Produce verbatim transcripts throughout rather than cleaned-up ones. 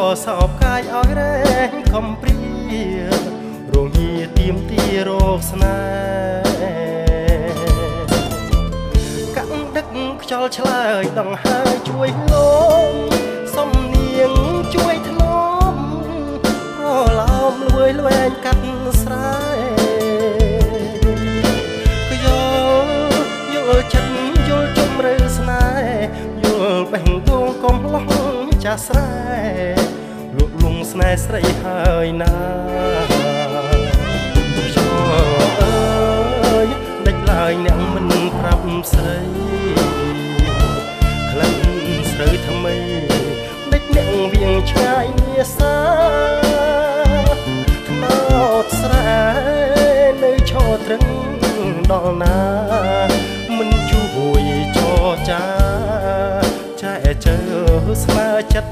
សោបកាយឲ្យរែងខំព្រារងហៀទៀមទីរោគស្នេហ៍កាំងដឹកខ្យល់ឆ្លើយដង្ហើរជួយលំសំនៀងជួយធ្នមប្រឡោមលួយលវែងកាត់ស្រែក៏យល់យល់ចិត្តយល់ជំរឿស្នេហ៍យល់បេះដូងកុំឡោះចាស់ស្រែលក់លងស្នេហ៍ស្រីហើយណាអើយដេចឡើយអ្នកមិនប្រាប់ស្រីក្លិនស្រូវថ្មីដេចអ្នកវៀងឆ្ងាយនាសាថ្នោតស្រែនៅឈរត្រឹងដល់ណាមិនជួយចរចាចែកជើស្មើចិត្ត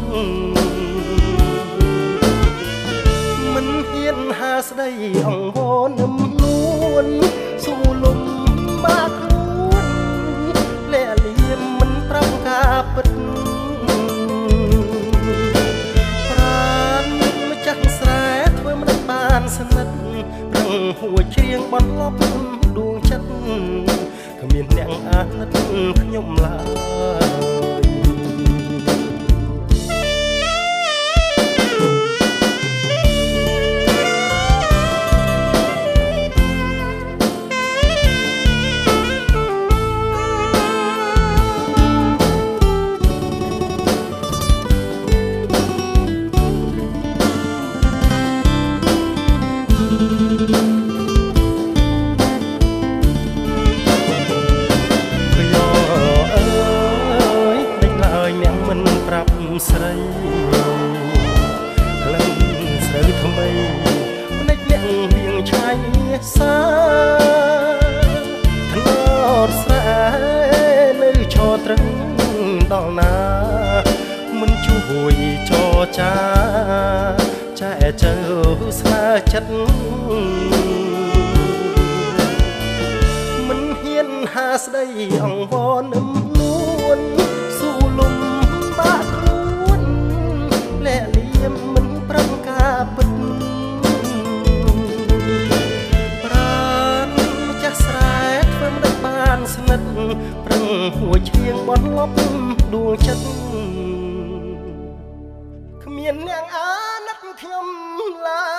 មិនហ៊ានហាស្ដីអង្វរនឹមនួនស៊ូលំបាក់ខ្លួនលាក់លៀមមិនប្រាប់ការពិតប្រានម្ចាស់ស្រែធ្វើមិនបានស្និទ្ធរឹងហួចច្រៀងបន្លប់ដួងចិត្តគ្មានអ្នកអាណិតខ្ញុំឡើយស្រីក្លិនស្រូវថ្មីដេចអ្នកវៀងឆ្ងាយសាថ្នោតស្រែនៅឈរត្រឹងដល់ណាមិនជួយចរចាចែកជើស្មើចិត្តមិនហ៊ានហាស្ដីអង្វរនឹមនួនស៊ូលំបាក់ខ្លួនលាក់លៀមមិនប្រឹងការពិតប្រានម្ចាស់ស្រែធ្វើមិនបានស្និទ្ធប្រឹងហួចឈៀងបន់លប់ដួងចិត្តគ្មានអ្នកអាណិតខ្ញុំឡើយ